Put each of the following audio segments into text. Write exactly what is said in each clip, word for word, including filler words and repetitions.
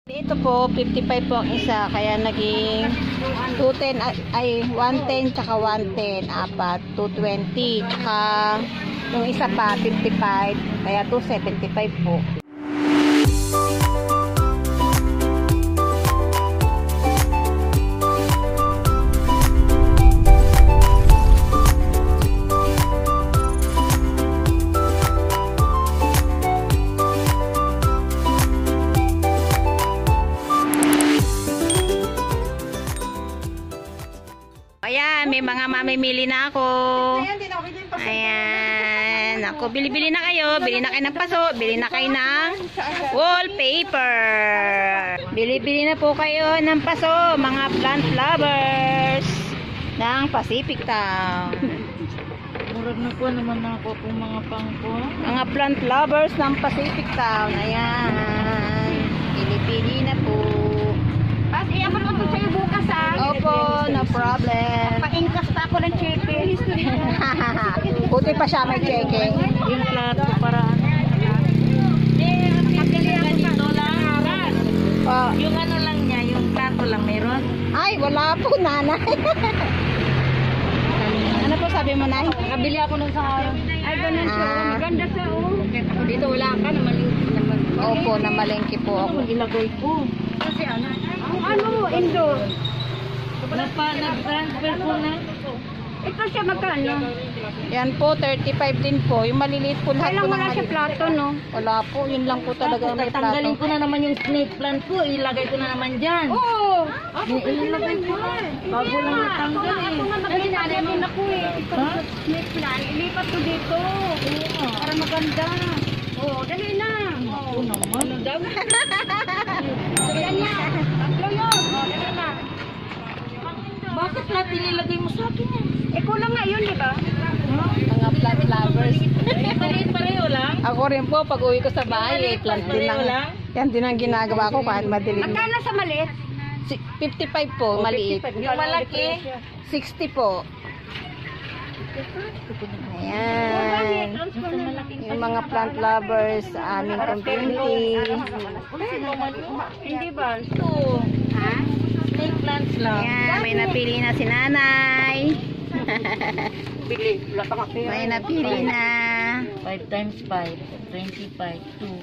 Ito po, fifty-five po ang isa, kaya naging two ten ay one ten tsaka one ten, apat, two twenty, tsaka yung isa pa fifty-five, kaya two seventy-five po. Ayan, may mga mamimili na ako. Ayan, ako, bili-bili na kayo. Bili na kayo ng paso, bili na kayo ng wallpaper. Bili-bili na po kayo ng paso, mga plant lovers ng Pacific Town. Murag na po naman ako kung mga pangko. Mga plant lovers ng Pacific Town. Ayan, bili-bili na po. Pas, iyaman mo ito sa'yo bukas ha. Opo, no problem. Pa-ingkas pa ako ng cheque. Buti pa siya may cheque. Yung plato para ano. Eh, nakabili ako ganito lang. Oh. Yung ano lang niya, yung plato lang meron. Ay, wala po, nanay. Ano po sabi mo, nay? Nakabili ako nung sa ay ganun siya. Ah. Maganda siya oh. Kahit ako dito wala ka na malingki naman. Opo, namalengke po ako. Ilagay ko. Kasi ano? Ang ano, Indo. Napa, nag-transfer ko na. Ito siya magkano? Yan po, thirty-five din po. Yung maliliit po lahat Kailang po ng wala siya maliit. plato, no? Wala po, yun lang po talaga may plato. Tatanggalin ko na naman yung snake plant ko. Ilagay ko na naman dyan. Oo. Ilagay ko na. Bago lang natanggal eh. Ako nga mag-ilagay din ako eh. Ito snake plant. Ilipat ko dito. Para maganda. Oo, dali na. Oo naman. Ano daw? Yan yan. Tatlo yun. Oo, dali na. Bakit lahat inilagay mo sa akin yan? Eh, kulang nga yun, di ba? Mga plant lovers. Maliit pareho lang? Ako rin po, pag uwi ko sa bahay, eh, plant din lang. Yan din ang ginagawa ko kahit madilim. Magkano sa maliit? Si- fifty-five po, maliit. Yung malaki? sixty po. Ayan. Yung mga plant lovers sa aming community. Hindi ba? Ito. Ha? Snake plants lang. Ayan, may napili na si nanay. Bili. May napili na. five times five. twenty-five. two.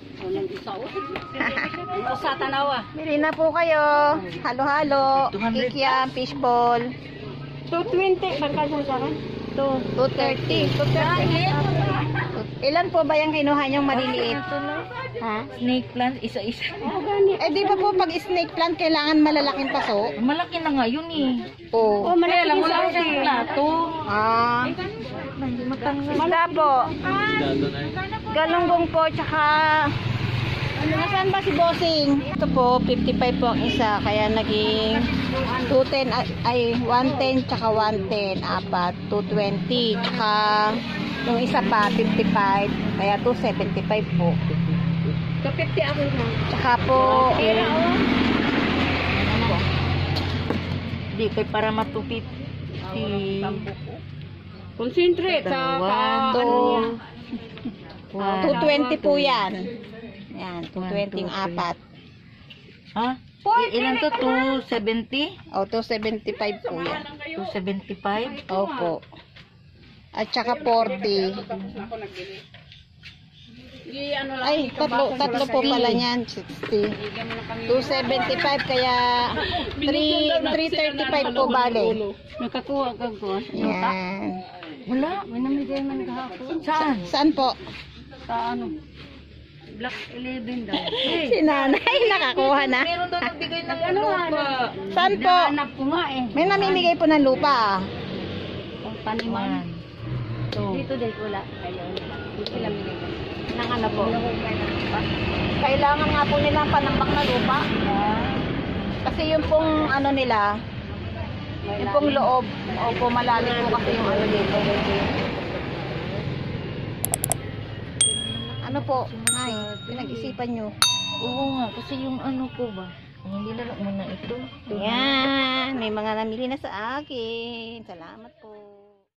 Ito sa tanawa. Bili na po kayo. Halo-halo. Kikiam, fishball. two twenty. Magkano sa akin? two thirty. two thirty. Ilan po ba yung kinuha niyong maliliit? Ha? Snake plant, isa-isa. Eh di ba po pag snake plant kailangan malalaking paso? Malaki na nga yun eh. Oo. Oh, malaki lang wala siyang plato. Ah. Isda po. Galunggong po, tsaka nasaan ba si Bossing? Ito po, fifty-five po ang isa, kaya naging two ten ay one ten tsaka one ten, apat, two twenty, tsaka yung isa pa fifty-five, kaya two seventy-five po. So fifty ako mo. Tsaka po, Tira o. Di kay para matupit si concentrate sa two, two twenty po yan. Yan, two twenty yung apat. Ha? Ilan to? two seventy? O, two seventy-five po yan. two seventy-five? Opo. At saka forty. Ay, tatlo, tatlo po pala niyan. sixty. two seventy-five kaya three thirty-five po bale. Nakakuha ka ko. Yan. Wala, may namigay man kahapon. Saan? Saan po? Sa ano? Block eleven daw. Si nanay nakakuha na. Meron daw nagbigay ng ano lupa. Saan po? Hanap ko nga eh. May namimigay po ng lupa. Ang taniman. Dito din wala. Ayun. Dito sila bigay. Nang ano po? Kailangan nga po nila panambak na lupa. Kasi yung pong ano nila, yung pong loob, opo malalim po kasi yung ano dito. Ano po? Ay, pinag-isipan nyo. Oo nga, kasi yung ano ko ba? Hindi na lang muna ito. Yan, may mga namili na sa akin. Salamat po.